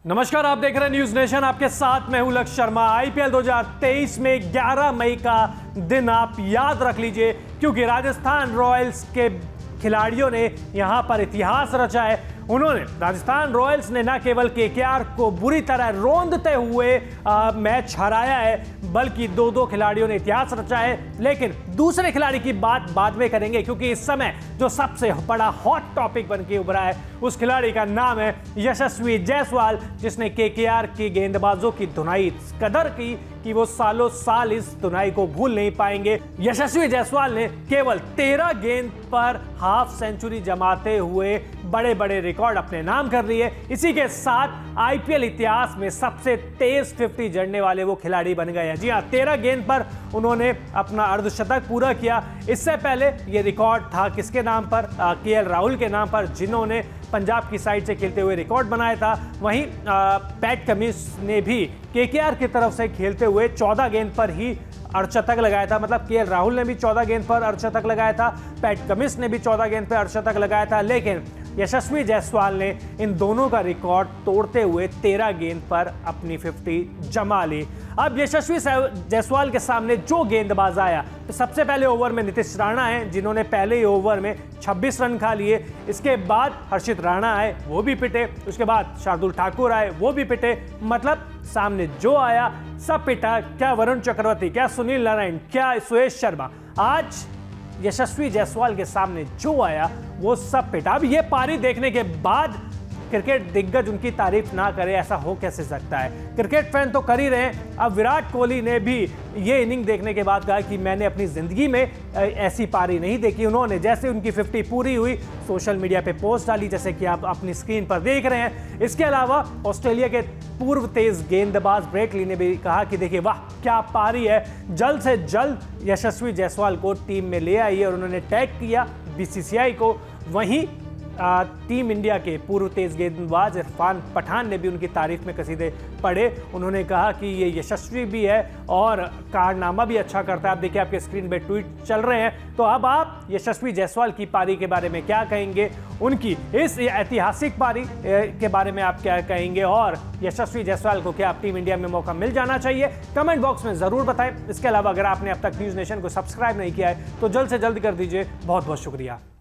नमस्कार, आप देख रहे हैं न्यूज नेशन। आपके साथ मैं हूं लक्ष्य शर्मा। आईपीएल 2023 में 11 मई का दिन आप याद रख लीजिए, क्योंकि राजस्थान रॉयल्स के खिलाड़ियों ने यहां पर इतिहास रचा है। उन्होंने राजस्थान रॉयल्स ने न केवल केकेआर को बुरी तरह रौंदते हुए मैच हराया है, बल्कि दो खिलाड़ियों ने इतिहास रचा है। लेकिन दूसरे खिलाड़ी की बात बाद में करेंगे, क्योंकि इस समय जो सबसे बड़ा हॉट टॉपिक बन के उभरा है, उस खिलाड़ी का नाम है यशस्वी जायसवाल, जिसने केकेआर की गेंदबाजों की धुनाई इस कदर की कि वो सालों साल इस धुनाई को भूल नहीं पाएंगे। यशस्वी जायसवाल ने केवल 13 गेंद पर हाफ सेंचुरी जमाते हुए बड़े बड़े रिकॉर्ड अपने नाम कर लिए। इसी के साथ आईपीएल इतिहास में सबसे तेज 50 जड़ने वाले वो खिलाड़ी बन गए। जी हां, 13 गेंद पर उन्होंने अपना अर्धशतक पूरा किया। इससे पहले ये रिकॉर्ड था किसके नाम पर? केएल राहुल के नाम पर, जिन्होंने पंजाब की साइड से खेलते हुए रिकॉर्ड बनाया था। वहीं पैट कमिंस ने भी केकेआर की तरफ से खेलते हुए 14 गेंद पर ही अर्धशतक लगाया था। मतलब केएल राहुल ने भी 14 गेंद पर अर्धशतक लगाया था, पैट कमिंस ने भी 14 गेंद पर अर्धशतक लगाया था। लेकिन यशस्वी जायसवाल ने इन दोनों का रिकॉर्ड तोड़ते हुए 13 गेंद पर अपनी 50 जमा ली। अब यशस्वी जायसवाल के सामने जो गेंदबाज आया, तो सबसे पहले ओवर में नीतीश राणा हैं, जिन्होंने पहले ही ओवर में 26 रन खा लिए। इसके बाद हर्षित राणा आए, वो भी पिटे। उसके बाद शार्दुल ठाकुर आए, वो भी पिटे। मतलब सामने जो आया सब पिटा। क्या वरुण चक्रवर्ती, क्या सुनील नारायण, क्या सुयश शर्मा, आज यशस्वी जायसवाल के सामने जो आया वो सब पिटा। अब ये पारी देखने के बाद क्रिकेट दिग्गज उनकी तारीफ ना करे, ऐसा हो कैसे सकता है? क्रिकेट फैन तो कर ही रहे हैं। अब विराट कोहली ने भी ये इनिंग देखने के बाद कहा कि मैंने अपनी जिंदगी में ऐसी पारी नहीं देखी। उन्होंने जैसे उनकी 50 पूरी हुई, सोशल मीडिया पे पोस्ट डाली, जैसे कि आप अपनी स्क्रीन पर देख रहे हैं। इसके अलावा ऑस्ट्रेलिया के पूर्व तेज गेंदबाज ब्रेट ली ने भी कहा कि देखिए वाह क्या पारी है, जल्द से जल्द यशस्वी जायसवाल को टीम में ले आइए, और उन्होंने टैग किया बीसीसीआई को। वहीं टीम इंडिया के पूर्व तेज गेंदबाज इरफान पठान ने भी उनकी तारीफ में कसीदे पढ़े। उन्होंने कहा कि ये यशस्वी भी है और कारनामा भी अच्छा करता है। आप देखिए, आपके स्क्रीन पे ट्वीट चल रहे हैं। तो अब आप यशस्वी जायसवाल की पारी के बारे में क्या कहेंगे, उनकी इस ऐतिहासिक पारी के बारे में आप क्या कहेंगे, और यशस्वी जायसवाल को क्या टीम इंडिया में मौका मिल जाना चाहिए? कमेंट बॉक्स में जरूर बताएं। इसके अलावा अगर आपने अब तक न्यूज नेशन को सब्सक्राइब नहीं किया है तो जल्द से जल्द कर दीजिए। बहुत बहुत शुक्रिया।